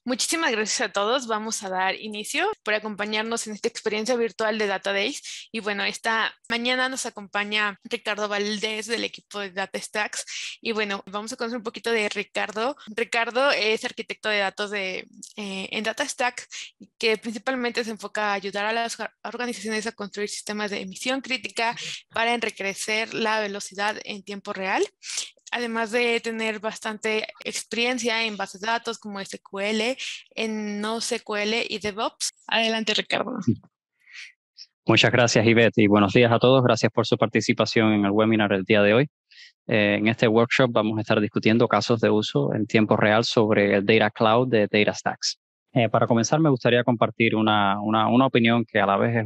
Muchísimas gracias a todos. Vamos a dar inicio por acompañarnos en esta experiencia virtual de Data Days. Y bueno, esta mañana nos acompaña Ricardo Valdés del equipo de Data Stacks. Y bueno, vamos a conocer un poquito de Ricardo. Ricardo es arquitecto de datos en Data Stack, que principalmente se enfoca a ayudar a las organizaciones a construir sistemas de emisión crítica para enriquecer la velocidad en tiempo real, además de tener bastante experiencia en bases de datos como SQL, en NoSQL y DevOps. Adelante, Ricardo. Muchas gracias, Ivette, y buenos días a todos. Gracias por su participación en el webinar del día de hoy. En este workshop vamos a estar discutiendo casos de uso en tiempo real sobre el Data Cloud de DataStax. Para comenzar, me gustaría compartir una opinión que a la vez es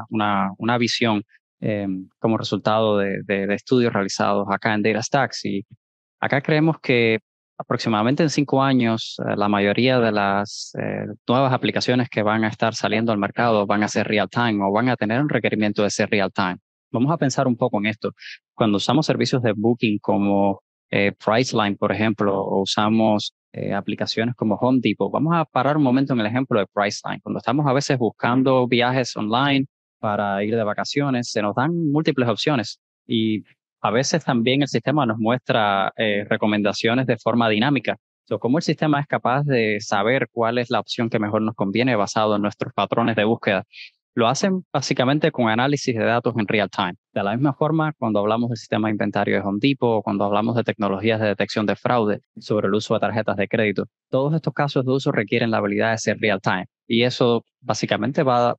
una visión como resultado de estudios realizados acá en DataStax. Y acá creemos que aproximadamente en 5 años, la mayoría de las nuevas aplicaciones que van a estar saliendo al mercado van a ser real time o van a tener un requerimiento de ser real time. Vamos a pensar un poco en esto. Cuando usamos servicios de booking como Priceline, por ejemplo, o usamos aplicaciones como Home Depot, vamos a parar un momento en el ejemplo de Priceline. Cuando estamos a veces buscando viajes online para ir de vacaciones, se nos dan múltiples opciones y a veces también el sistema nos muestra recomendaciones de forma dinámica. So, cómo el sistema es capaz de saber cuál es la opción que mejor nos conviene basado en nuestros patrones de búsqueda. Lo hacen básicamente con análisis de datos en real time. De la misma forma, cuando hablamos del sistema de inventario de Home Depot o cuando hablamos de tecnologías de detección de fraude sobre el uso de tarjetas de crédito, todos estos casos de uso requieren la habilidad de ser real time. Y eso básicamente va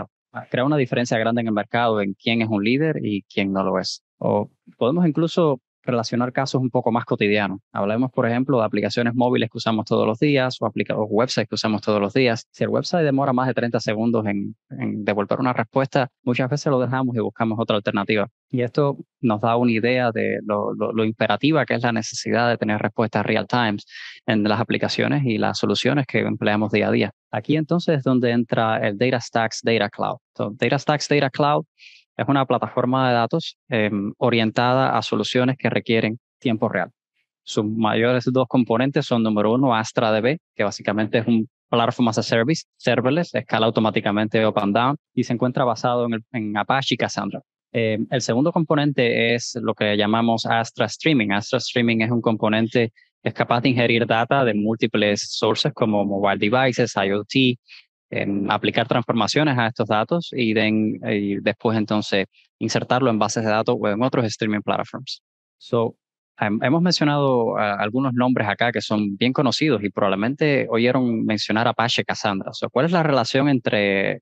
a crear una diferencia grande en el mercado en quién es un líder y quién no lo es. O podemos incluso relacionar casos un poco más cotidianos. Hablemos, por ejemplo, de aplicaciones móviles que usamos todos los días o websites que usamos todos los días. Si el website demora más de 30 segundos en devolver una respuesta, muchas veces lo dejamos y buscamos otra alternativa. Y esto nos da una idea de lo imperativa que es la necesidad de tener respuestas real time en las aplicaciones y las soluciones que empleamos día a día. Aquí entonces es donde entra el DataStax Data Cloud. So, DataStax Data Cloud es una plataforma de datos orientada a soluciones que requieren tiempo real. Sus mayores dos componentes son, número uno, AstraDB, que básicamente es un Platform as a Service, serverless, escala automáticamente up and down y se encuentra basado en Apache y Cassandra. El segundo componente es lo que llamamos Astra Streaming. Astra Streaming es un componente que es capaz de ingerir data de múltiples sources como mobile devices, IoT, aplicar transformaciones a estos datos y después entonces insertarlo en bases de datos o en otros streaming platforms. So, hemos mencionado algunos nombres acá que son bien conocidos y probablemente oyeron mencionar Apache Cassandra. So, ¿cuál es la relación entre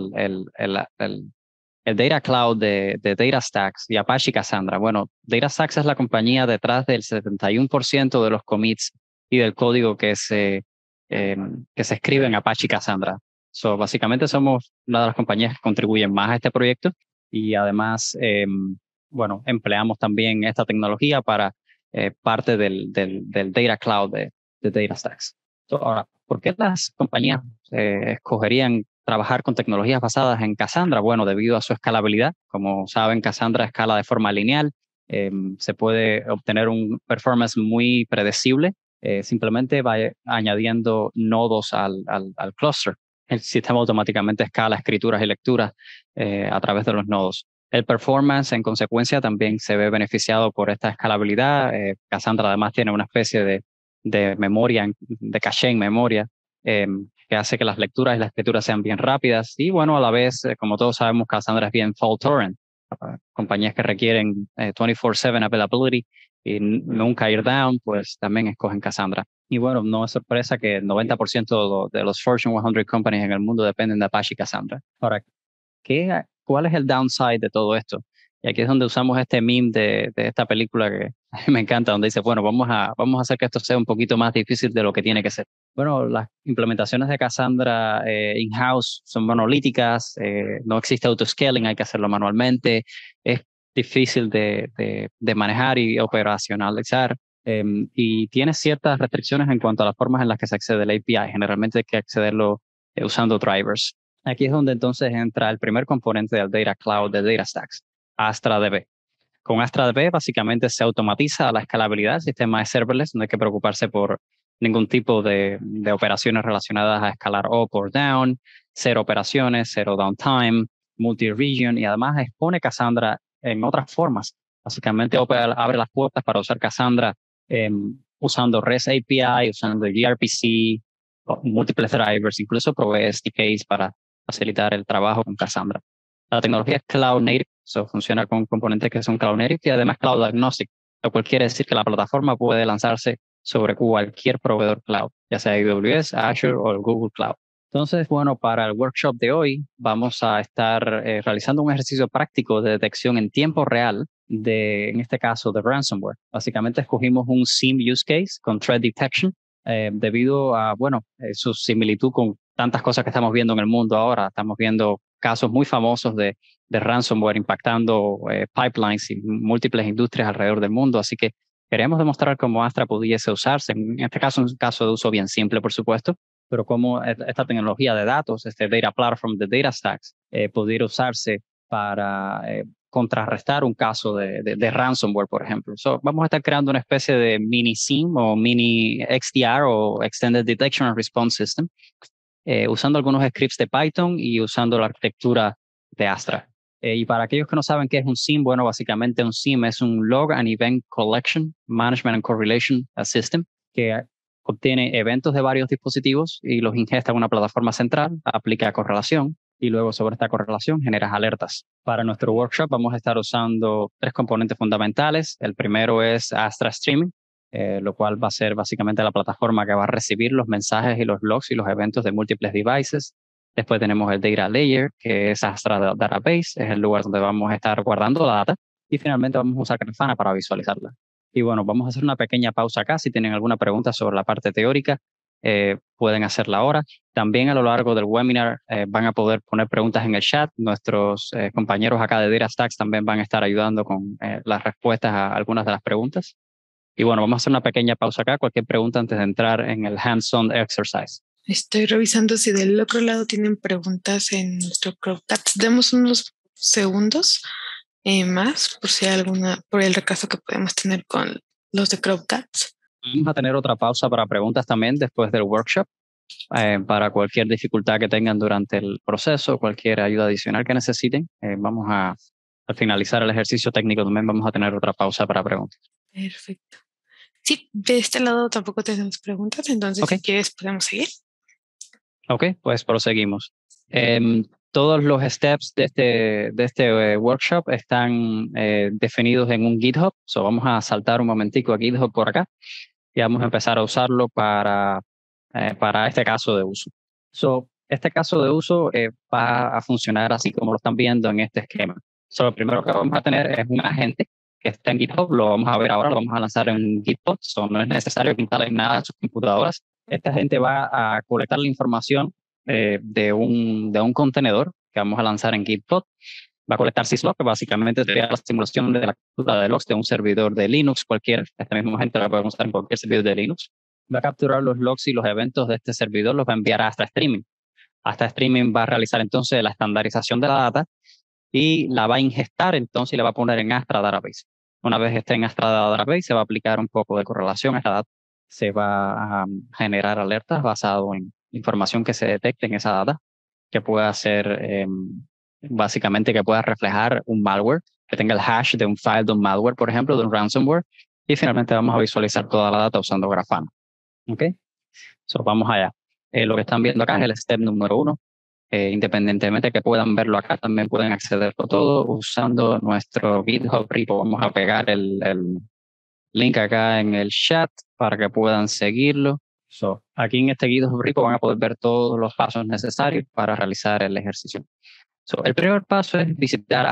el Data Cloud de DataStax y Apache Cassandra? Bueno, DataStax es la compañía detrás del 71% de los commits y del código que se escribe en Apache Cassandra. So, básicamente somos una de las compañías que contribuyen más a este proyecto y además, bueno, empleamos también esta tecnología para parte del Data Cloud de DataStax. So, ahora, ¿por qué las compañías escogerían trabajar con tecnologías basadas en Cassandra? Bueno, debido a su escalabilidad. Como saben, Cassandra escala de forma lineal. Se puede obtener un performance muy predecible. Simplemente va añadiendo nodos al cluster. El sistema automáticamente escala escrituras y lecturas a través de los nodos. El performance, en consecuencia, también se ve beneficiado por esta escalabilidad. Cassandra además tiene una especie de memoria, de caché en memoria, que hace que las lecturas y las escrituras sean bien rápidas. Y bueno, a la vez, como todos sabemos, Cassandra es bien fault tolerant. Compañías que requieren 24/7 availability y nunca ir down, pues también escogen Cassandra. Y bueno, no es sorpresa que el 90% de los Fortune 100 companies en el mundo dependen de Apache y Cassandra. Ahora, ¿cuál es el downside de todo esto? Y aquí es donde usamos este meme de esta película que a mí me encanta, donde dice, bueno, vamos a hacer que esto sea un poquito más difícil de lo que tiene que ser. Bueno, las implementaciones de Cassandra in-house son monolíticas, no existe autoscaling, hay que hacerlo manualmente, es difícil de manejar y operacionalizar. Y tiene ciertas restricciones en cuanto a las formas en las que se accede al API. Generalmente hay que accederlo usando drivers. Aquí es donde entonces entra el primer componente del Data Cloud de DataStax, AstraDB. Con AstraDB básicamente se automatiza la escalabilidad del sistema de serverless, no hay que preocuparse por ningún tipo de operaciones relacionadas a escalar up o down, cero operaciones, cero downtime, multi-region, y además expone Cassandra en otras formas. Básicamente abre las puertas para usar Cassandra usando REST API, usando gRPC, múltiples drivers, incluso provee SDKs para facilitar el trabajo con Cassandra. La tecnología es cloud native, funciona con componentes que son cloud native y además cloud agnostic, lo cual quiere decir que la plataforma puede lanzarse sobre cualquier proveedor cloud, ya sea AWS, Azure o el Google Cloud. Entonces, bueno, para el workshop de hoy vamos a estar realizando un ejercicio práctico de detección en tiempo real en este caso, de ransomware. Básicamente escogimos un SIEM use case con threat detection debido a, bueno, su similitud con tantas cosas que estamos viendo en el mundo ahora. Estamos viendo casos muy famosos de ransomware impactando pipelines y múltiples industrias alrededor del mundo. Así que queremos demostrar cómo Astra pudiese usarse. En este caso, es un caso de uso bien simple, por supuesto, pero cómo esta tecnología de datos, este data platform de DataStax, pudiera usarse para contrarrestar un caso de ransomware, por ejemplo. Vamos a estar creando una especie de mini SIEM o mini XDR o Extended Detection and Response System, usando algunos scripts de Python y usando la arquitectura de Astra. Y para aquellos que no saben qué es un SIEM, bueno, básicamente un SIEM es un Log and Event Collection, Management and Correlation System, que obtiene eventos de varios dispositivos y los ingesta en una plataforma central, aplica correlación y luego sobre esta correlación generas alertas. Para nuestro workshop vamos a estar usando 3 componentes fundamentales. El primero es Astra Streaming, lo cual va a ser básicamente la plataforma que va a recibir los mensajes y los logs y los eventos de múltiples devices. Después tenemos el Data Layer, que es Astra Database, es el lugar donde vamos a estar guardando la data. Y finalmente vamos a usar Grafana para visualizarla. Y bueno, vamos a hacer una pequeña pausa acá. Si tienen alguna pregunta sobre la parte teórica, pueden hacerla ahora. También a lo largo del webinar van a poder poner preguntas en el chat. Nuestros compañeros acá de DataStax también van a estar ayudando con las respuestas a algunas de las preguntas. Y bueno, vamos a hacer una pequeña pausa acá. Cualquier pregunta antes de entrar en el hands-on exercise. Estoy revisando si del otro lado tienen preguntas en nuestro CrowdCat. Demos unos segundos más por si hay alguna, por el recaso que podemos tener con los de CrowdCat. Vamos a tener otra pausa para preguntas también después del workshop. Para cualquier dificultad que tengan durante el proceso, cualquier ayuda adicional que necesiten, vamos al finalizar el ejercicio técnico también vamos a tener otra pausa para preguntas. Perfecto. Sí, de este lado tampoco tenemos preguntas, entonces si quieres podemos seguir. Ok, pues proseguimos. Todos los steps de este workshop están definidos en un GitHub. Vamos a saltar un momentico a GitHub por acá y vamos a empezar a usarlo para este caso de uso. Este caso de uso va a funcionar así como lo están viendo en este esquema. Lo primero que vamos a tener es un agente que está en GitHub, lo vamos a ver ahora, lo vamos a lanzar en Gitpod, no es necesario que instalen nada en sus computadoras. Esta gente va a colectar la información de un contenedor que vamos a lanzar en Gitpod. Va a colectar syslog, que básicamente sería la simulación de la captura de logs de un servidor de Linux, esta misma gente la podemos usar en cualquier servidor de Linux. Va a capturar los logs y los eventos de este servidor, los va a enviar a Astra Streaming. Astra Streaming va a realizar entonces la estandarización de la data y la va a ingestar entonces y la va a poner en Astra Database. Una vez esté en Astra Database, se va a aplicar un poco de correlación a esta data. Se va a generar alertas basado en información que se detecte en esa data, que pueda ser básicamente que pueda reflejar un malware, que tenga el hash de un file de un malware, por ejemplo, de un ransomware. Y finalmente vamos a visualizar toda la data usando Grafana. ¿Ok? Vamos allá. Lo que están viendo acá es el step número 1. Independientemente de que puedan verlo acá, también pueden accederlo todo usando nuestro GitHub repo. Vamos a pegar el link acá en el chat para que puedan seguirlo. Aquí en este GitHub repo van a poder ver todos los pasos necesarios para realizar el ejercicio. El primer paso es visitar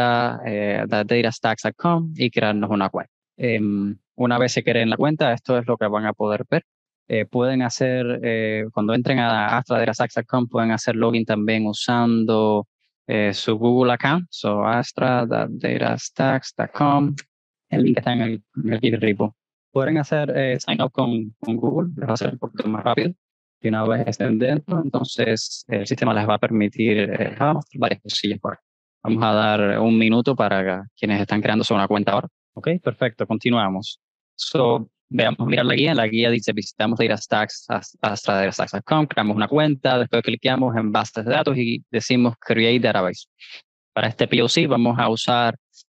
astra.datastacks.com y crearnos una cuenta. Una vez se creen la cuenta, esto es lo que van a poder ver. Pueden hacer, cuando entren a astra.datastacks.com, pueden hacer login también usando su Google account. Astra.datastacks.com. El link está en el Git repo. Pueden hacer sign up con Google, les va a ser un poquito más rápido. Y una vez estén dentro, entonces el sistema les va a permitir varias cosillas por acá. Vamos a dar un minuto para quienes están creándose una cuenta ahora. Ok, perfecto, continuamos. veamos, mirar la guía. En la guía dice visitamos DataStax, AstraDataStax.com, creamos una cuenta, después clicamos en bases de datos y decimos Create Database. Para este POC vamos a usar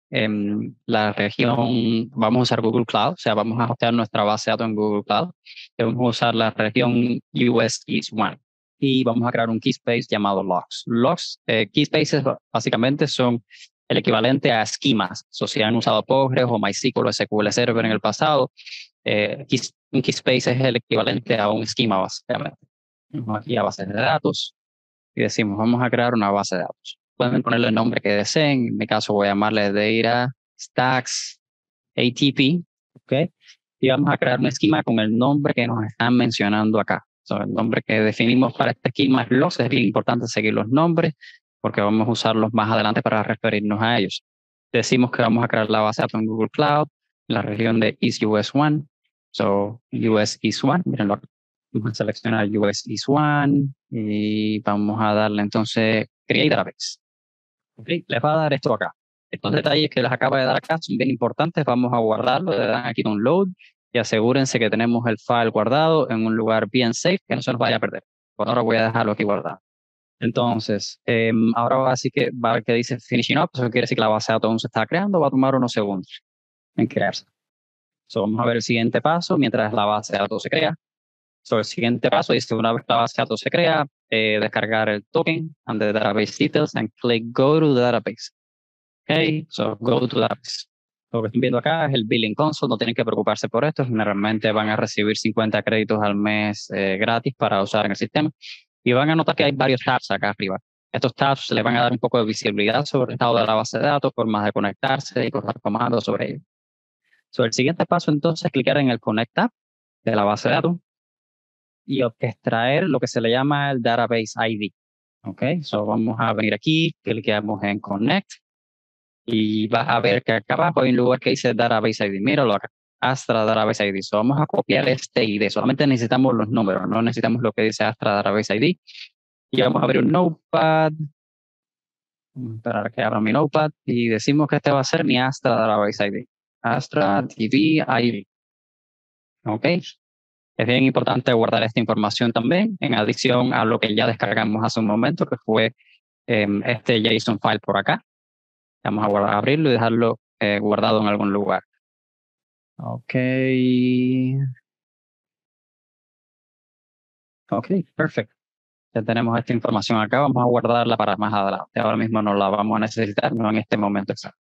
la región, vamos a usar Google Cloud, o sea, vamos a hostear nuestra base de datos en Google Cloud. Vamos a usar la región US East 1 y vamos a crear un keyspace llamado logs. Logs, keyspaces básicamente son el equivalente a esquemas. Si han usado Postgres o MySQL o SQL Server en el pasado, un keyspace es el equivalente a un esquema básicamente. Vamos aquí a bases de datos y decimos, vamos a crear una base de datos. Pueden ponerle el nombre que deseen. En mi caso voy a llamarle Data Stacks ATP, ¿ok? Y vamos a crear un esquema con el nombre que nos están mencionando acá. El nombre que definimos para este esquema es logs. Es bien importante seguir los nombres porque vamos a usarlos más adelante para referirnos a ellos. Decimos que vamos a crear la base de datos en Google Cloud, en la región de East US 1. US East 1, mírenlo acá. Vamos a seleccionar US East 1 y vamos a darle entonces Create Database. Okay, les va a dar esto acá. Estos detalles que les acaba de dar acá son bien importantes. Vamos a guardarlo. Le dan aquí Download y asegúrense que tenemos el file guardado en un lugar bien safe, que no se nos vaya a perder. Por ahora voy a dejarlo aquí guardado. Entonces, ahora así que va a ver que dice Finishing Up. Eso quiere decir que la base de datos aún se está creando. Va a tomar unos segundos en crearse. Vamos a ver el siguiente paso mientras la base de datos se crea. El siguiente paso dice, una vez la base de datos se crea, descargar el token and the database details and click Go to the database. Okay, Go to database. Lo que están viendo acá es el Billing Console, no tienen que preocuparse por esto, generalmente van a recibir 50 créditos al mes gratis para usar en el sistema. Y van a notar que hay varios tabs acá arriba. Estos tabs le van a dar un poco de visibilidad sobre el estado de la base de datos, formas de conectarse y correr comandos sobre ello. El siguiente paso entonces es clicar en el Connect tab de la base de datos y extraer lo que se le llama el Database ID. Ok, vamos a venir aquí, clicamos en Connect y vas a ver que acá abajo hay un lugar que dice Database ID. Míralo acá, Astra Database ID. Vamos a copiar este ID. Solamente necesitamos los números, no necesitamos lo que dice Astra Database ID. Y vamos a abrir un Notepad. Vamos a esperar a que abra mi Notepad y decimos que este va a ser mi Astra Database ID. Astra DB ID. Ok. Es bien importante guardar esta información también, en adición a lo que ya descargamos hace un momento, que fue este JSON file por acá. Vamos a abrirlo y dejarlo guardado en algún lugar. Ok. Ok, perfecto. Ya tenemos esta información acá. Vamos a guardarla para más adelante. Ahora mismo no la vamos a necesitar, no en este momento exacto.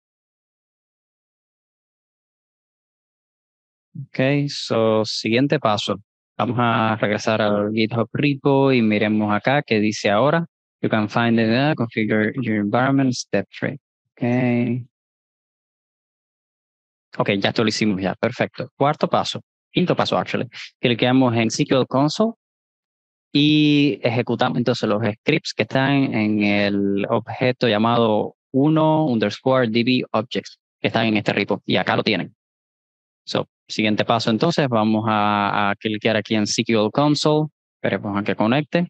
Ok, siguiente paso. Vamos a regresar al GitHub repo y miremos acá que dice ahora. You can find it, configure your environment, step 3. Ok. Ok, ya esto lo hicimos ya. Perfecto. Quinto paso, actually. Cliqueamos en SQL Console y ejecutamos entonces los scripts que están en el objeto llamado 1_db objects que están en este repo. Y acá lo tienen. Siguiente paso entonces, vamos a cliquear aquí en SQL Console. Esperemos a que conecte.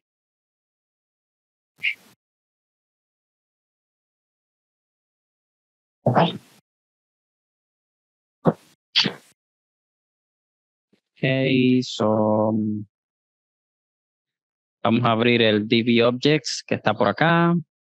Ok, vamos a abrir el DB Objects que está por acá.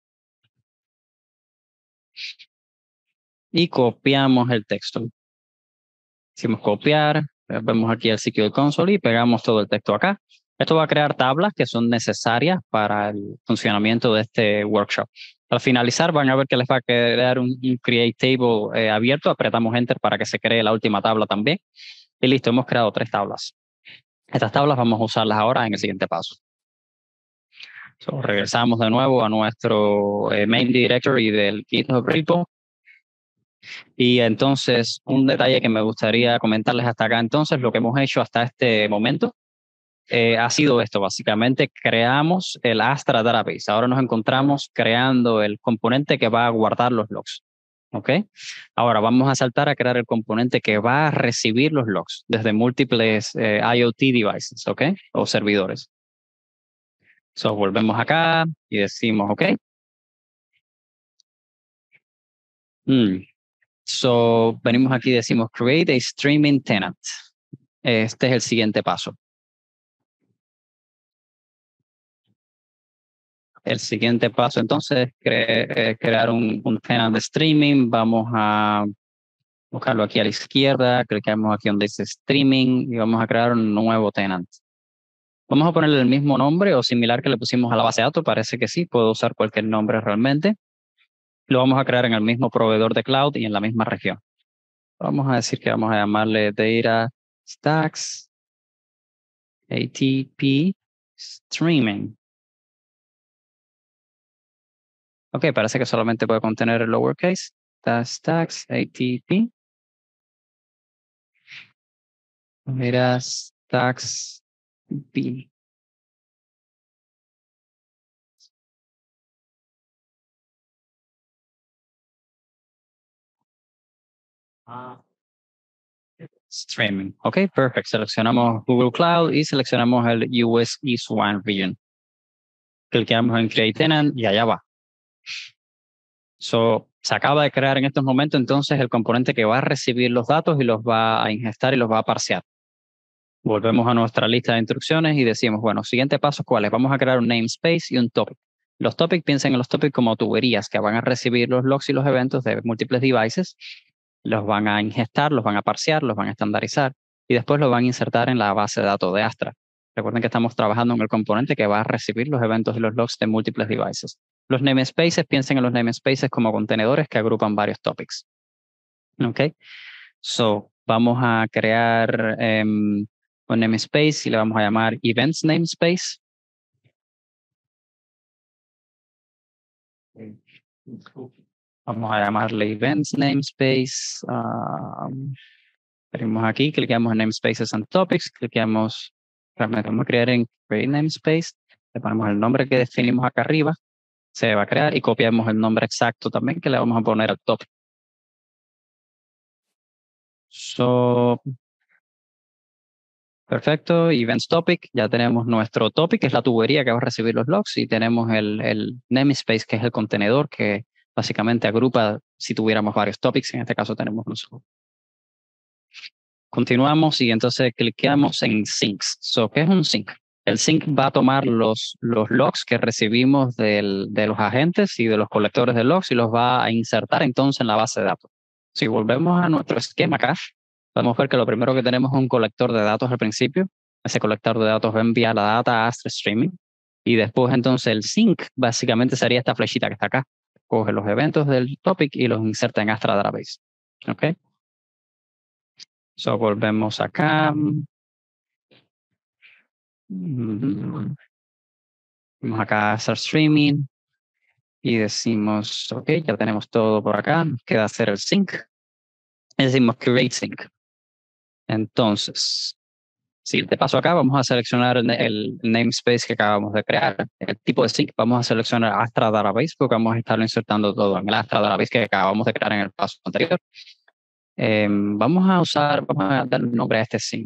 Y copiamos el texto. Hicimos copiar, vemos aquí el SQL Console y pegamos todo el texto acá. Esto va a crear tablas que son necesarias para el funcionamiento de este workshop. Al finalizar van a ver que les va a crear un Create Table abierto. Apretamos Enter para que se cree la última tabla también. Y listo, hemos creado 3 tablas. Estas tablas vamos a usarlas ahora en el siguiente paso. Regresamos de nuevo a nuestro main directory del GitHub repo. Y entonces, un detalle que me gustaría comentarles hasta acá, entonces, lo que hemos hecho hasta este momento ha sido esto. Básicamente, creamos el Astra Database. Ahora nos encontramos creando el componente que va a guardar los logs. ¿Ok? Ahora vamos a saltar a crear el componente que va a recibir los logs desde múltiples IoT devices, ¿ok? O servidores. Volvemos acá y decimos, ¿ok? Venimos aquí y decimos create a streaming tenant. Este es el siguiente paso. El siguiente paso entonces es crear un tenant de streaming. Vamos a buscarlo aquí a la izquierda, clicamos aquí donde dice streaming y vamos a crear un nuevo tenant. Vamos a ponerle el mismo nombre o similar que le pusimos a la base de datos. Parece que sí, puedo usar cualquier nombre realmente. Lo vamos a crear en el mismo proveedor de cloud y en la misma región. Vamos a decir que vamos a llamarle Data Stacks ATP Streaming. Ok, parece que solamente puede contener el lowercase. Data Stacks ATP. Data Stacks B. Streaming. Ok, perfecto. Seleccionamos Google Cloud y seleccionamos el US East One Region. Clicamos en Create Tenant y allá va. Se acaba de crear en estos momentos entonces el componente que va a recibir los datos y los va a ingestar y los va a parsear. Volvemos a nuestra lista de instrucciones y decimos, bueno, siguiente paso, ¿cuál es? Vamos a crear un namespace y un topic. Los topics, piensen en los topics como tuberías que van a recibir los logs y los eventos de múltiples devices, los van a ingestar, los van a parsear, los van a estandarizar y después los van a insertar en la base de datos de Astra. Recuerden que estamos trabajando en el componente que va a recibir los eventos y los logs de múltiples devices. Los namespaces, piensen en los namespaces como contenedores que agrupan varios topics. ¿Ok? Vamos a crear un namespace y le vamos a llamar Events Namespace. Vamos a llamarle Events Namespace. Venimos aquí, clicamos en Namespaces and Topics, clicamos, realmente vamos a crear en Create Namespace, le ponemos el nombre que definimos acá arriba, se va a crear y copiamos el nombre exacto también que le vamos a poner al topic. Perfecto, Events Topic, ya tenemos nuestro topic, que es la tubería que va a recibir los logs, y tenemos el namespace, que es el contenedor que básicamente agrupa si tuviéramos varios topics, en este caso tenemos un solo. Continuamos y entonces cliqueamos en Syncs. ¿Qué es un sync? El sync va a tomar los logs que recibimos de los agentes y de los colectores de logs y los va a insertar entonces en la base de datos. Si volvemos a nuestro esquema cache, podemos ver que lo primero que tenemos es un colector de datos al principio. Ese colector de datos va a enviar la data a Astra Streaming y después entonces el sync básicamente sería esta flechita que está acá. Coge los eventos del topic y los inserta en Astra Database. ¿Ok? Volvemos acá. Vamos acá a Start Streaming y decimos, ok, ya tenemos todo por acá. Queda hacer el sync. Y decimos Create Sync. Entonces, si te paso acá, vamos a seleccionar el namespace que acabamos de crear. El tipo de sync, vamos a seleccionar Astra Database porque vamos a estarlo insertando todo en el Astra Database que acabamos de crear en el paso anterior. Vamos a dar un nombre a este sync.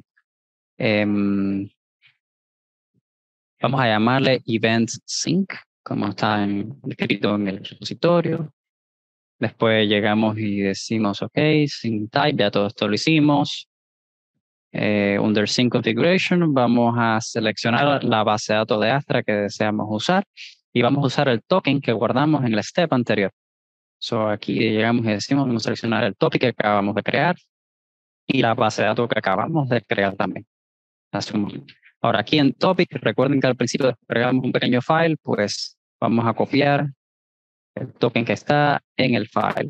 Vamos a llamarle Events Sync, como está escrito en el repositorio. Después llegamos y decimos, ok, Sync Type, ya todo esto lo hicimos. Under Sync Configuration, vamos a seleccionar la base de datos de Astra que deseamos usar y vamos a usar el token que guardamos en el step anterior. Aquí llegamos y decimos, vamos a seleccionar el topic que acabamos de crear y la base de datos que acabamos de crear también. Ahora, aquí en topic, recuerden que al principio descargamos un pequeño file, pues vamos a copiar el token que está en el file.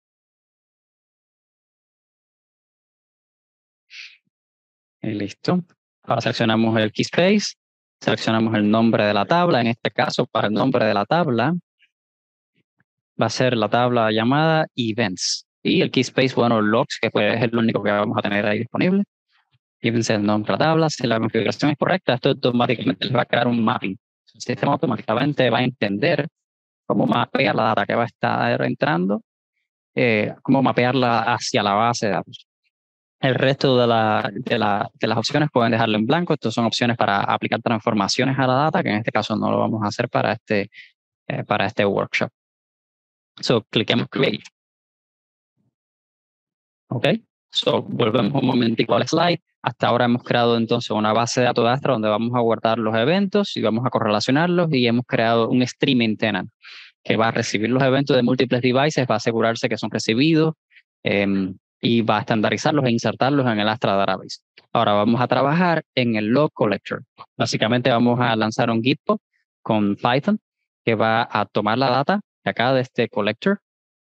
Y listo. Ahora seleccionamos el keyspace, seleccionamos el nombre de la tabla. En este caso, para el nombre de la tabla, va a ser la tabla llamada Events. Y el keyspace, bueno, logs, que pues es el único que vamos a tener ahí disponible. Fíjense el nombre de la tabla. Si la configuración es correcta, esto automáticamente les va a crear un mapping. El sistema automáticamente va a entender cómo mapear la data que va a estar entrando, cómo mapearla hacia la base de datos. El resto de las opciones pueden dejarlo en blanco. Estas son opciones para aplicar transformaciones a la data, que en este caso no lo vamos a hacer para este workshop. Cliquemos Create. Ok. Volvemos un momentico al slide. Hasta ahora hemos creado entonces una base de datos de Astra donde vamos a guardar los eventos y vamos a correlacionarlos, y hemos creado un streaming tenant que va a recibir los eventos de múltiples devices, va a asegurarse que son recibidos y va a estandarizarlos e insertarlos en el Astra Database. Ahora vamos a trabajar en el log collector. Básicamente vamos a lanzar un Git pull con Python que va a tomar la data de acá de este collector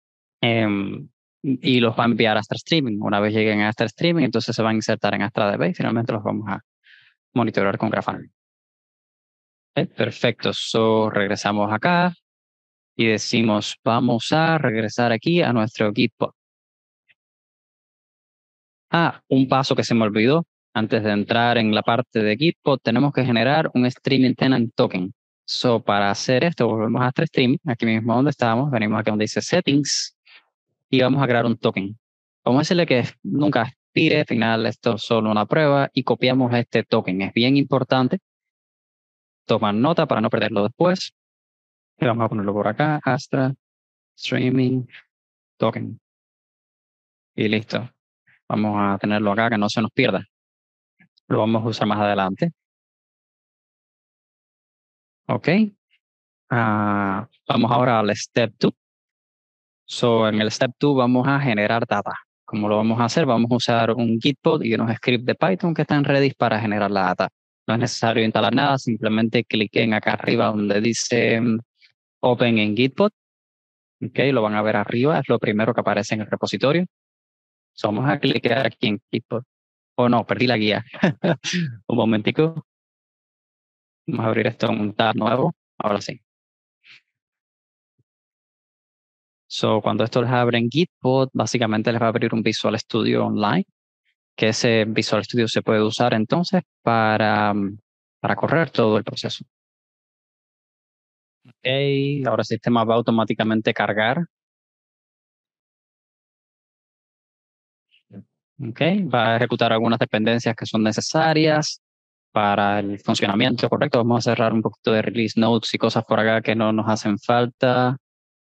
y los va a enviar a Astra Streaming. Una vez lleguen a Astra Streaming, entonces se van a insertar en Astra DB y finalmente los vamos a monitorear con Grafana. Perfecto, regresamos acá y decimos, vamos a regresar aquí a nuestro Git pull. Un paso que se me olvidó. Antes de entrar en la parte de Git pull, tenemos que generar un streaming tenant token. Para hacer esto, volvemos a Astra Streaming, aquí mismo donde estábamos, venimos aquí donde dice Settings, y vamos a crear un token. Vamos a decirle que nunca expire, al final esto es solo una prueba, y copiamos este token. Es bien importante tomar nota para no perderlo después. Y vamos a ponerlo por acá, Astra Streaming Token. Y listo. Vamos a tenerlo acá, que no se nos pierda. Lo vamos a usar más adelante. Ok. Vamos ahora al Step 2. En el Step 2 vamos a generar data. ¿Cómo lo vamos a hacer? Vamos a usar un Git pull y unos scripts de Python que están ready para generar la data. No es necesario instalar nada, simplemente cliquen acá arriba donde dice Open en Git pull. Ok, lo van a ver arriba, es lo primero que aparece en el repositorio. Vamos a clicar aquí en Git pull. Oh no, perdí la guía. Un momentico. Vamos a abrir esto en un tab nuevo. Ahora sí. Cuando esto les abre en Gitbot, básicamente les va a abrir un Visual Studio Online, que ese Visual Studio se puede usar entonces para correr todo el proceso. Ok, ahora el sistema va a automáticamente cargar. Ok, va a ejecutar algunas dependencias que son necesarias para el funcionamiento correcto. Vamos a cerrar un poquito de release notes y cosas por acá que no nos hacen falta.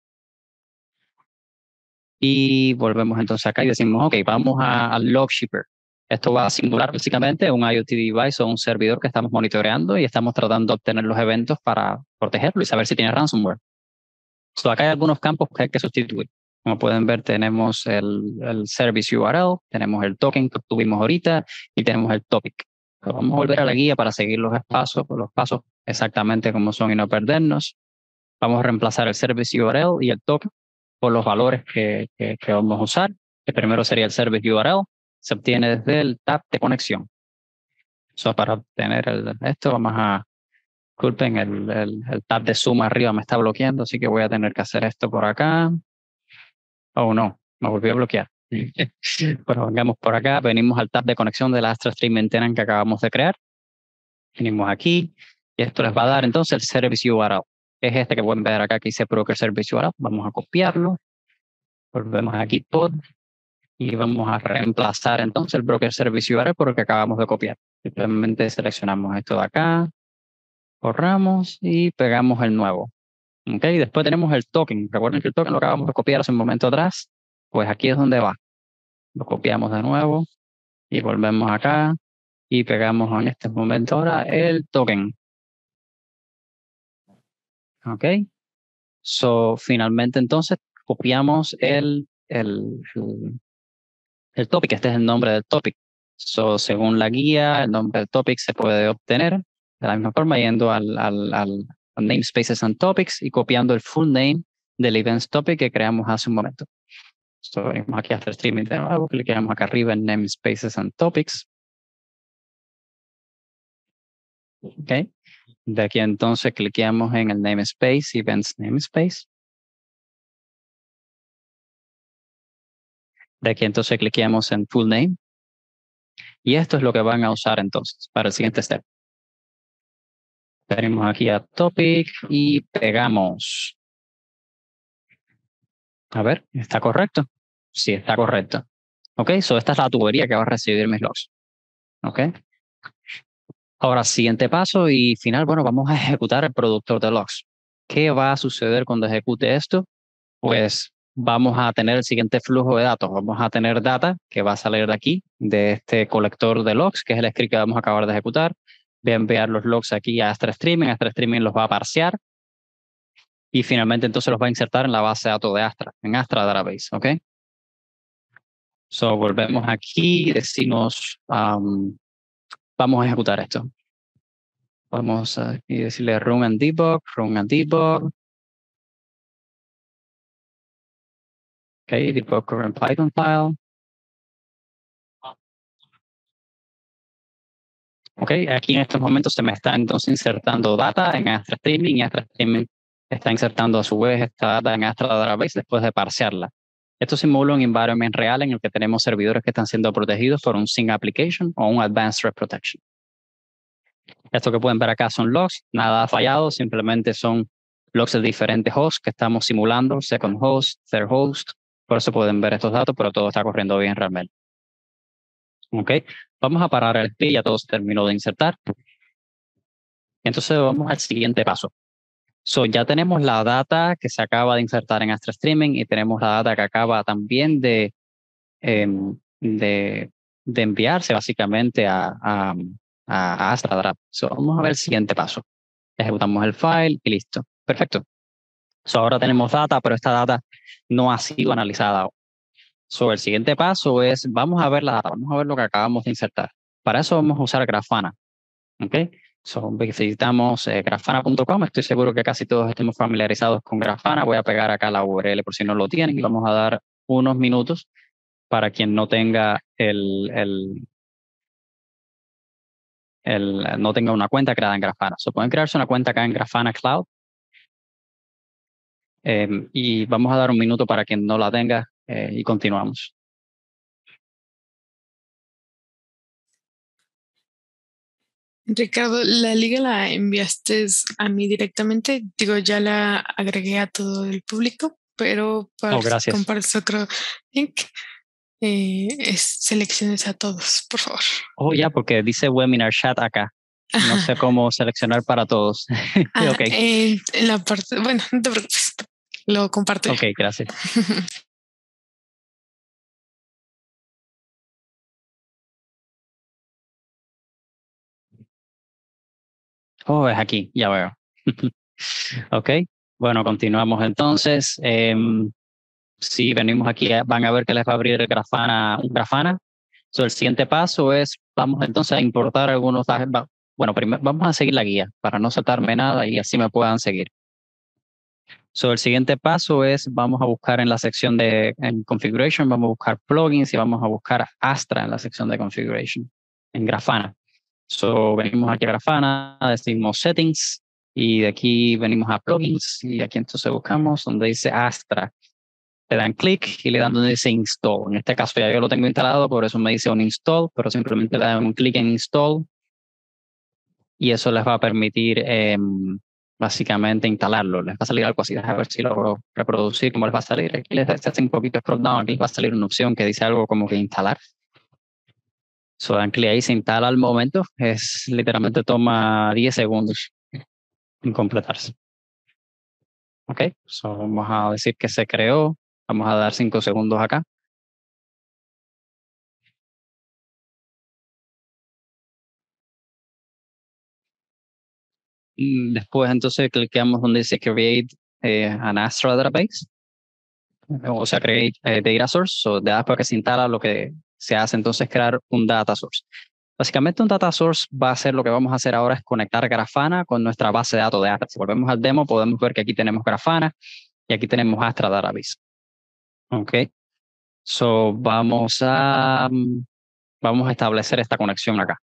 Y volvemos entonces acá y decimos, ok, vamos al log shipper. Esto va a simular básicamente un IoT device o un servidor que estamos monitoreando y estamos tratando de obtener los eventos para protegerlo y saber si tiene ransomware. Acá hay algunos campos que hay que sustituir. Como pueden ver, tenemos el service URL, tenemos el token que obtuvimos ahorita y tenemos el topic. Vamos a volver a la guía para seguir los pasos exactamente como son y no perdernos. Vamos a reemplazar el service URL y el token por los valores que vamos a usar. El primero sería el service URL. Se obtiene desde el tab de conexión. Para obtener esto, vamos a... Disculpen, el tab de Zoom arriba me está bloqueando, así que voy a tener que hacer esto por acá. Oh, no, me volvió a bloquear. Bueno, vengamos por acá, venimos al tab de conexión de la Astra Streaming Tenant que acabamos de crear. Venimos aquí y esto les va a dar entonces el service URL. Es este que pueden ver acá que dice Broker Service URL. Vamos a copiarlo. Volvemos a Gitpod y vamos a reemplazar entonces el Broker Service URL por el que acabamos de copiar. Simplemente seleccionamos esto de acá, borramos y pegamos el nuevo. Ok, después tenemos el token. Recuerden que el token lo acabamos de copiar hace un momento atrás. Pues aquí es donde va. Lo copiamos de nuevo y volvemos acá y pegamos en este momento ahora el token. Ok. Finalmente entonces copiamos el topic. Este es el nombre del topic. Según la guía, el nombre del topic se puede obtener de la misma forma yendo al namespaces and topics y copiando el full name del events topic que creamos hace un momento. Venimos aquí a hacer streaming de nuevo, clicamos acá arriba en namespaces and topics. Ok. De aquí entonces cliqueamos en el namespace, events namespace. De aquí entonces cliqueamos en full name. Y esto es lo que van a usar entonces para el siguiente step. Venimos aquí a topic y pegamos. A ver, ¿está correcto? Sí, está correcto. Ok, esta es la tubería que va a recibir mis logs. Ok. Ahora, siguiente paso y final, bueno, vamos a ejecutar el productor de logs. ¿Qué va a suceder cuando ejecute esto? Pues vamos a tener el siguiente flujo de datos. Vamos a tener data que va a salir de aquí, de este colector de logs, que es el script que vamos a acabar de ejecutar. Voy a enviar los logs aquí a Astra Streaming. Astra Streaming los va a parsear y finalmente entonces los va a insertar en la base de datos de Astra, en Astra Database, ¿ok? So, volvemos aquí y decimos, vamos a ejecutar esto. Vamos a decirle run and debug, run and debug. Ok, debug current Python file. Ok, aquí en estos momentos se me está entonces insertando data en Astra Streaming y Astra Streaming está insertando a su vez esta data en Astra Database después de parsearla. Esto simula un environment real en el que tenemos servidores que están siendo protegidos por un SYN application o un Advanced Threat Protection. Esto que pueden ver acá son logs, nada ha fallado, simplemente son logs de diferentes hosts que estamos simulando, second host, third host, por eso pueden ver estos datos, pero todo está corriendo bien realmente. Ok, vamos a parar el script, ya todo se terminó de insertar. Entonces vamos al siguiente paso. So, ya tenemos la data que se acaba de insertar en Astra Streaming y tenemos la data que acaba también de enviarse básicamente a Astra Draft. So, vamos a ver el siguiente paso. Ejecutamos el file y listo. Perfecto. So, ahora tenemos data, pero esta data no ha sido analizada. So, el siguiente paso es, vamos a ver la data, vamos a ver lo que acabamos de insertar. Para eso vamos a usar Grafana. ¿Ok? So, visitamos grafana.com. Estoy seguro que casi todos estemos familiarizados con Grafana. Voy a pegar acá la URL por si no lo tienen y vamos a dar unos minutos para quien no tenga no tenga una cuenta creada en Grafana. So, pueden crearse una cuenta acá en Grafana Cloud. Y vamos a dar un minuto para quien no la tenga y continuamos. Ricardo, la liga la enviaste a mí directamente. Digo, ya la agregué a todo el público, pero para Oh, gracias. compartir otro link, selecciones a todos, por favor. Oh, ya, porque dice webinar chat acá. No sé cómo seleccionar para todos. Ok, En la parte, bueno, no te preocupes, lo comparto. ok, gracias. Oh, es aquí, ya veo. Ok, bueno, continuamos entonces. Si venimos aquí, van a ver que les va a abrir un Grafana. So, el siguiente paso es, vamos entonces a importar algunos datos. Bueno, primero vamos a seguir la guía para no saltarme nada y así me puedan seguir. So, el siguiente paso es, vamos a buscar en la sección en Configuration, vamos a buscar plugins y vamos a buscar Astra en la sección de Configuration, en Grafana. So, venimos aquí a Grafana, decimos Settings y de aquí venimos a Plugins y aquí entonces buscamos donde dice Astra. Le dan clic y le dan donde dice Install. En este caso ya yo lo tengo instalado, por eso me dice un Install, pero simplemente le dan un clic en Install y eso les va a permitir básicamente instalarlo. Les va a salir algo así, a ver si logro reproducir cómo les va a salir. Aquí les hace un poquito scroll down, aquí les va a salir una opción que dice algo como que instalar. So, dan clic ahí, se instala al momento, literalmente toma 10 segundos en completarse. Ok, so vamos a decir que se creó, vamos a dar 5 segundos acá. Y después entonces cliqueamos donde dice Create an Astra Database, o sea, Create Data Source, so después que se instala lo que se hace entonces es crear un Data Source. Básicamente un Data Source va a ser lo que vamos a hacer ahora es conectar Grafana con nuestra base de datos de Astra. Si volvemos al demo podemos ver que aquí tenemos Grafana y aquí tenemos Astra Database. Ok, so vamos a establecer esta conexión acá.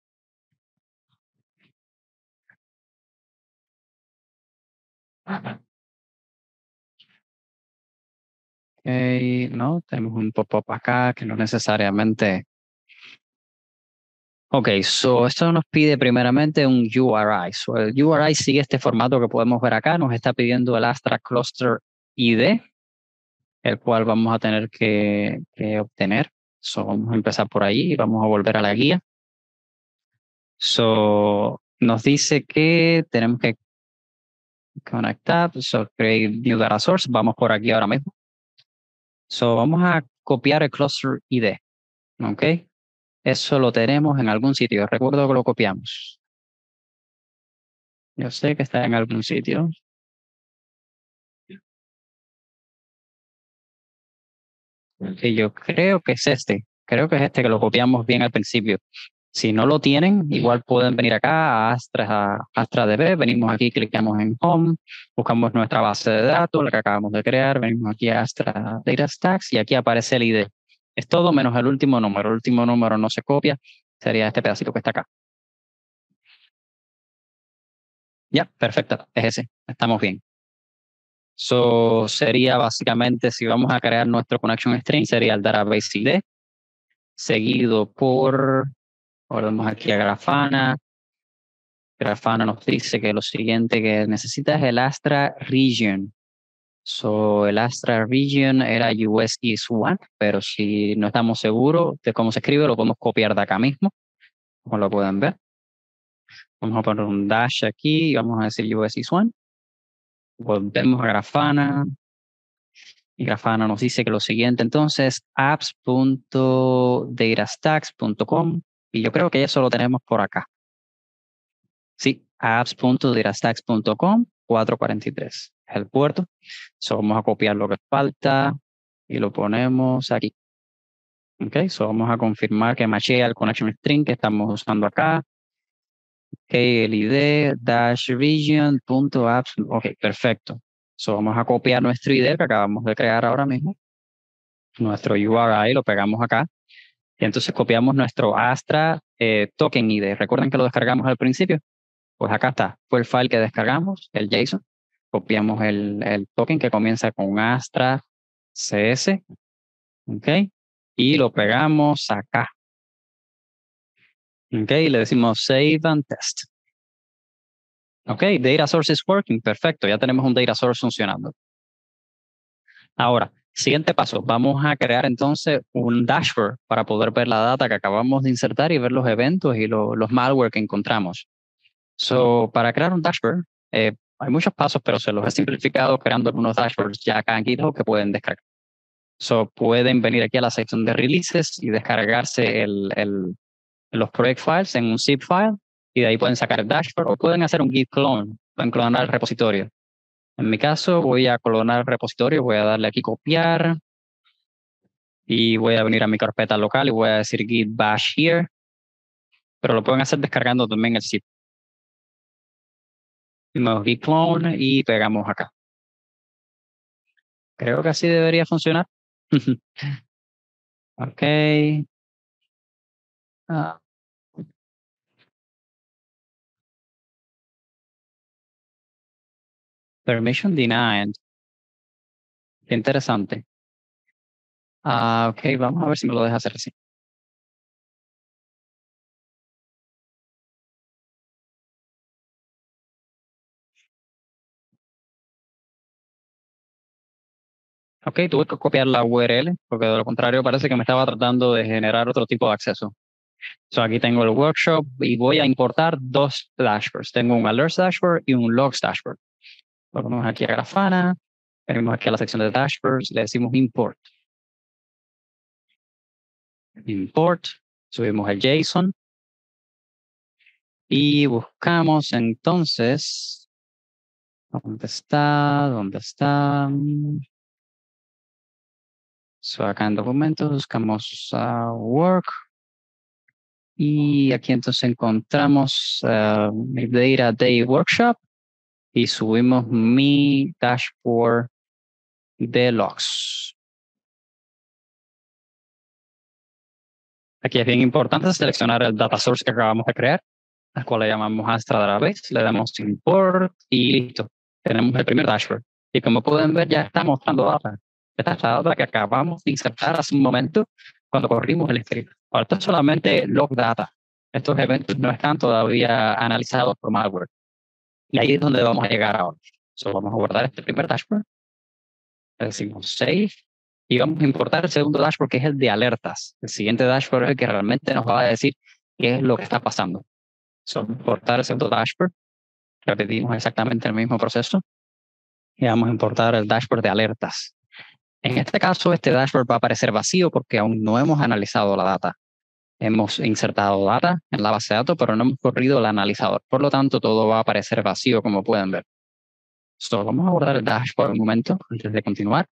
Okay, no, tenemos un pop-up acá que no necesariamente. Ok, so esto nos pide primeramente un URI. So el URI sigue este formato que podemos ver acá. Nos está pidiendo el Astra Cluster ID, el cual vamos a tener que obtener. So vamos a empezar por ahí y vamos a volver a la guía. So nos dice que tenemos que conectar. So create new data source. Vamos por aquí ahora mismo. So, vamos a copiar el cluster ID. ¿Ok? Eso lo tenemos en algún sitio. Recuerdo que lo copiamos. Yo sé que está en algún sitio. Y yo creo que es este. Creo que es este que lo copiamos bien al principio. Si no lo tienen, igual pueden venir acá a AstraDB, venimos aquí, clicamos en Home, buscamos nuestra base de datos, la que acabamos de crear, venimos aquí a Astra Data Stacks y aquí aparece el ID. Es todo menos el último número. El último número no se copia, sería este pedacito que está acá. Ya, perfecto, es ese. Estamos bien. So, sería básicamente, si vamos a crear nuestro connection string, sería el database ID, seguido por, volvemos aquí a Grafana. Grafana nos dice que lo siguiente que necesita es el Astra Region. So, el Astra Region era US East 1, pero si no estamos seguros de cómo se escribe, lo podemos copiar de acá mismo, como lo pueden ver. Vamos a poner un dash aquí y vamos a decir US East 1. Volvemos a Grafana. Y Grafana nos dice que lo siguiente entonces, apps.datastacks.com. Y yo creo que eso lo tenemos por acá. Sí, apps.datastacks.com 443. Es el puerto. So vamos a copiar lo que falta y lo ponemos aquí. Ok, so vamos a confirmar que machea el connection string que estamos usando acá. Ok, el ID dash region.apps. Ok, perfecto. So vamos a copiar nuestro ID que acabamos de crear ahora mismo. Nuestro URI lo pegamos acá. Y entonces copiamos nuestro Astra token ID. ¿Recuerdan que lo descargamos al principio? Pues acá está. Fue el file que descargamos, el JSON. Copiamos el token que comienza con Astra CS. ¿Ok? Y lo pegamos acá. ¿Ok? Y le decimos save and test. ¿Ok? Data source is working. Perfecto. Ya tenemos un data source funcionando. Ahora, siguiente paso. Vamos a crear entonces un dashboard para poder ver la data que acabamos de insertar y ver los eventos y los malware que encontramos. So, para crear un dashboard, hay muchos pasos, pero se los he simplificado creando algunos dashboards ya acá en GitHub que pueden descargar. So, pueden venir aquí a la sección de releases y descargarse los project files en un zip file y de ahí pueden sacar el dashboard o pueden hacer un git clone, pueden clonar el repositorio. En mi caso, voy a clonar el repositorio, voy a darle aquí copiar y voy a venir a mi carpeta local y voy a decir git bash here, pero lo pueden hacer descargando también el zip. Git clone y pegamos acá. Creo que así debería funcionar. Ok. Ah, permission denied. Qué interesante. Ok, vamos a ver si me lo deja hacer así. Ok, tuve que copiar la URL porque de lo contrario parece que me estaba tratando de generar otro tipo de acceso. So aquí tengo el workshop y voy a importar dos dashboards. Tengo un alerts dashboard y un logs dashboard. Lo ponemos aquí a Grafana, venimos aquí a la sección de dashboards, le decimos import. Import, subimos el JSON y buscamos entonces, ¿dónde está? ¿Dónde está? So acá en documentos buscamos work y aquí entonces encontramos mi Data Day Workshop y subimos mi dashboard de logs. Aquí es bien importante seleccionar el data source que acabamos de crear, al cual le llamamos Astra Database, le damos import y listo. Tenemos el primer dashboard. Y como pueden ver, ya está mostrando data. Esta es la data que acabamos de insertar hace un momento cuando corrimos el script. Ahora, esto es solamente log data. Estos eventos no están todavía analizados por malware. Y ahí es donde vamos a llegar ahora. So, vamos a guardar este primer dashboard. Le decimos save. Y vamos a importar el segundo dashboard, que es el de alertas. El siguiente dashboard es el que realmente nos va a decir qué es lo que está pasando. So, importar el segundo dashboard. Repetimos exactamente el mismo proceso. Y vamos a importar el dashboard de alertas. En este caso, este dashboard va a aparecer vacío porque aún no hemos analizado la data. Hemos insertado data en la base de datos, pero no hemos corrido el analizador. Por lo tanto, todo va a aparecer vacío, como pueden ver. Vamos a guardar el dashboard un momento antes de continuar.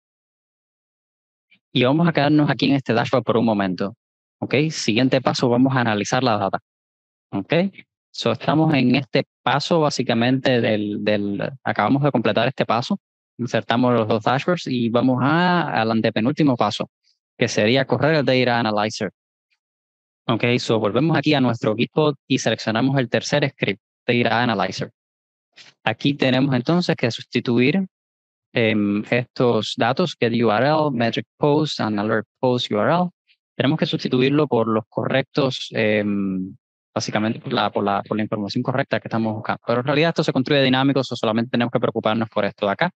Y vamos a quedarnos aquí en este dashboard por un momento. ¿Ok? Siguiente paso, vamos a analizar la data. ¿Ok? Estamos en este paso básicamente acabamos de completar este paso. Insertamos los dos dashboards y vamos al antepenúltimo paso, que sería correr el Data Analyzer. Ok, volvemos aquí a nuestro GitHub y seleccionamos el tercer script, Data Analyzer. Aquí tenemos entonces que sustituir estos datos, get URL, metric post, and alert post URL. Tenemos que sustituirlo por los correctos, básicamente por la información correcta que estamos buscando. Pero en realidad esto se construye dinámico, solamente tenemos que preocuparnos por esto de acá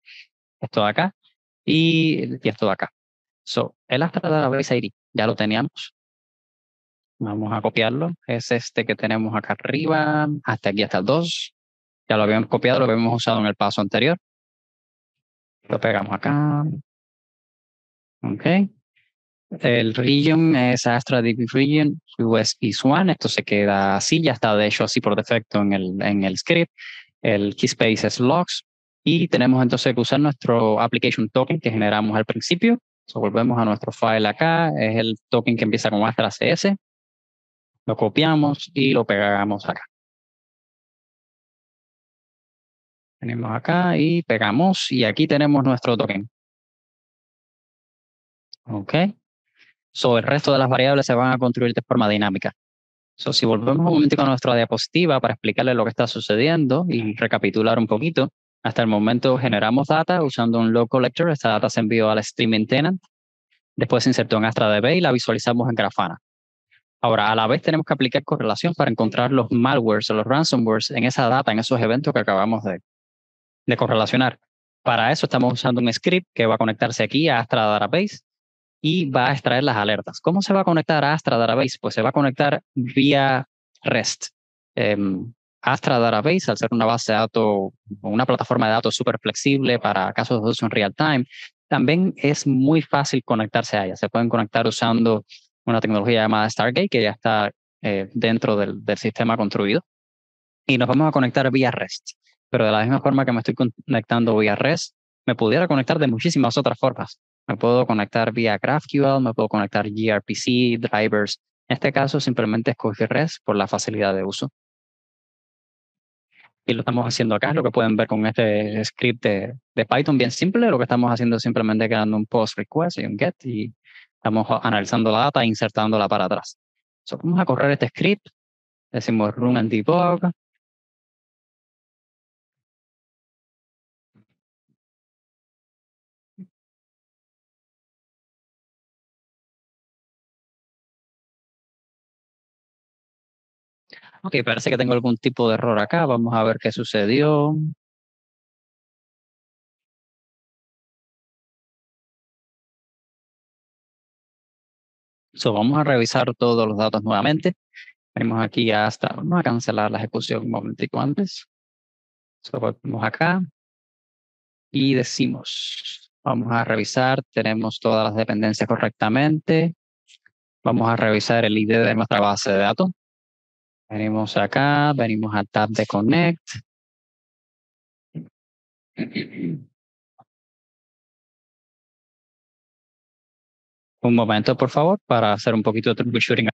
y esto de acá. El Astra Database ID ya lo teníamos. Vamos a copiarlo. Es este que tenemos acá arriba, hasta aquí, hasta el 2. Ya lo habíamos copiado, lo habíamos usado en el paso anterior. Lo pegamos acá. Ok. El region es Astra DB Region, US East One. Esto se queda así, ya está de hecho así por defecto en el script. El keyspace es logs. Y tenemos entonces que usar nuestro application token que generamos al principio. Volvemos a nuestro file acá. Es el token que empieza con Astra CS. Lo copiamos y lo pegamos acá. Venimos acá y pegamos. Y aquí tenemos nuestro token. Ok. El resto de las variables se van a construir de forma dinámica. Si volvemos un momento a nuestra diapositiva para explicarles lo que está sucediendo y recapitular un poquito, hasta el momento generamos data usando un load collector. Esta data se envió al streaming tenant. Después se insertó en AstraDB y la visualizamos en Grafana. Ahora, a la vez tenemos que aplicar correlación para encontrar los malwares o los ransomwares en esa data, en esos eventos que acabamos de correlacionar. Para eso estamos usando un script que va a conectarse aquí a Astra Database y va a extraer las alertas. ¿Cómo se va a conectar a Astra Database? Pues se va a conectar vía REST. Astra Database, al ser una base de datos o una plataforma de datos súper flexible para casos de uso en real time, también es muy fácil conectarse a ella. Se pueden conectar usando una tecnología llamada Stargate, que ya está dentro del sistema construido. Y nos vamos a conectar vía REST. Pero de la misma forma que me estoy conectando vía REST, me pudiera conectar de muchísimas otras formas. Me puedo conectar vía GraphQL, me puedo conectar gRPC, drivers. En este caso, simplemente escogí REST por la facilidad de uso. Y lo estamos haciendo acá, lo que pueden ver con este script de Python bien simple. Lo que estamos haciendo es simplemente creando un post request y un get y estamos analizando la data e insertándola para atrás. Vamos a correr este script, decimos run and debug. Ok, parece que tengo algún tipo de error acá. Vamos a ver qué sucedió. Vamos a revisar todos los datos nuevamente. Venimos aquí hasta, vamos a cancelar la ejecución un momentico antes. Volvemos acá y decimos, vamos a revisar, tenemos todas las dependencias correctamente. Vamos a revisar el ID de nuestra base de datos. Venimos acá, venimos al tab de Connect. Un momento, por favor, para hacer un poquito de troubleshooting.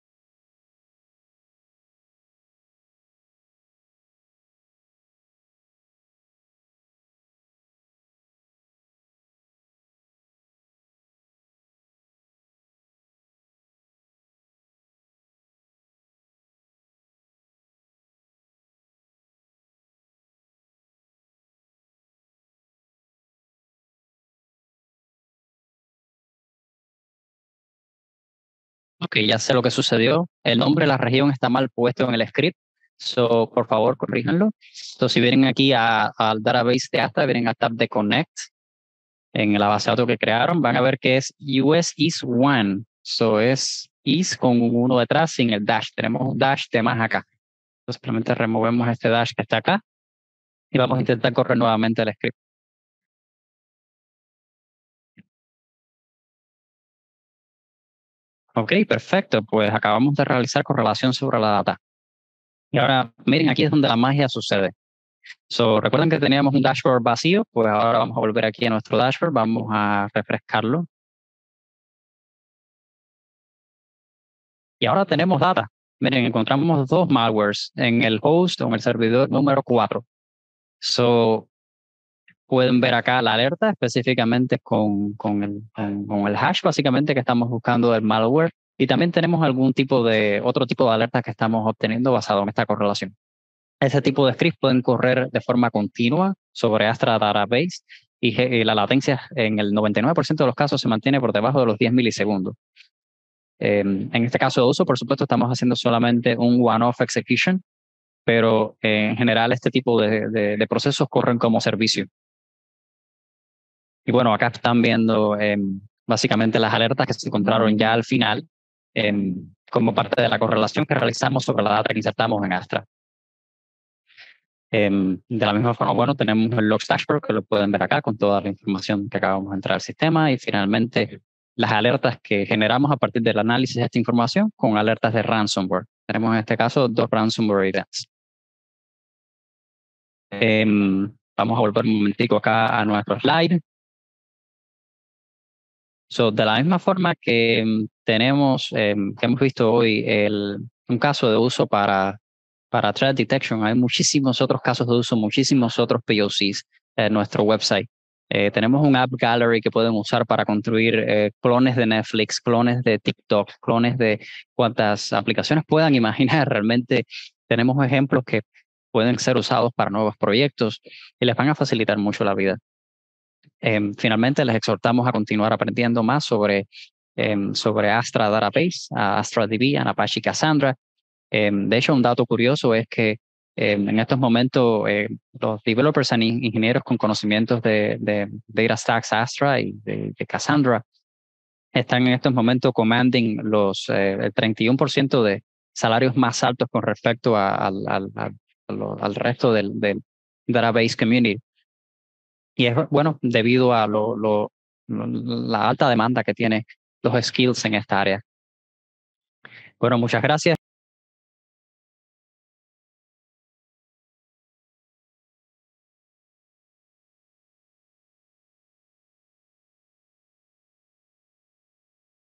Ok, ya sé lo que sucedió. El nombre de la región está mal puesto en el script. Por favor, corríjanlo. Si vienen aquí al database de Astra, vienen al tab de Connect en la base de datos que crearon, van a ver que es US East One. Es East con un 1 detrás sin el dash. Tenemos un dash de más acá. Simplemente removemos este dash que está acá y vamos a intentar correr nuevamente el script. Ok, perfecto. Pues acabamos de realizar correlación sobre la data. Y ahora, miren, aquí es donde la magia sucede. Recuerden que teníamos un dashboard vacío, pues ahora vamos a volver aquí a nuestro dashboard, vamos a refrescarlo. Y ahora tenemos data. Miren, encontramos dos malwares en el host o en el servidor número 4. Pueden ver acá la alerta específicamente con el hash básicamente que estamos buscando del malware. Y también tenemos otro tipo de alertas que estamos obteniendo basado en esta correlación. Ese tipo de scripts pueden correr de forma continua sobre Astra Database y la latencia en el 99% de los casos se mantiene por debajo de los 10 milisegundos. En este caso de uso, por supuesto, estamos haciendo solamente un one-off execution, pero en general este tipo de procesos corren como servicio. Y bueno, acá están viendo básicamente las alertas que se encontraron ya al final como parte de la correlación que realizamos sobre la data que insertamos en Astra. De la misma forma, bueno, tenemos el Logs Dashboard que lo pueden ver acá con toda la información que acabamos de entrar al sistema y finalmente las alertas que generamos a partir del análisis de esta información con alertas de ransomware. Tenemos en este caso 2 ransomware events. Vamos a volver un momentico acá a nuestro slide. De la misma forma que tenemos, que hemos visto hoy un caso de uso para threat detection, hay muchísimos otros casos de uso, muchísimos otros POCs en nuestro website. Tenemos un app gallery que pueden usar para construir clones de Netflix, clones de TikTok, clones de cuantas aplicaciones puedan imaginar. Realmente tenemos ejemplos que pueden ser usados para nuevos proyectos y les van a facilitar mucho la vida. Finalmente, les exhortamos a continuar aprendiendo más sobre Astra Database, AstraDB, Apache Cassandra. De hecho, un dato curioso es que en estos momentos los developers y ingenieros con conocimientos de Data Stacks Astra y de Cassandra están en estos momentos commanding el 31% de salarios más altos con respecto al resto del database community. Y es bueno debido a la alta demanda que tiene los skills en esta área. Bueno, muchas gracias.